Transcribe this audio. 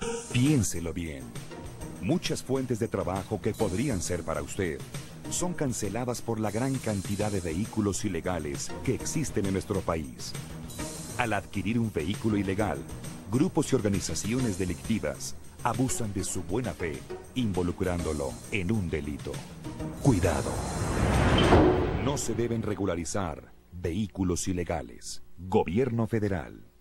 Piénselo bien. Muchas fuentes de trabajo que podrían ser para usted son canceladas por la gran cantidad de vehículos ilegales que existen en nuestro país. Al adquirir un vehículo ilegal, grupos y organizaciones delictivas abusan de su buena fe, involucrándolo en un delito. Cuidado. No se deben regularizar vehículos ilegales. Gobierno Federal.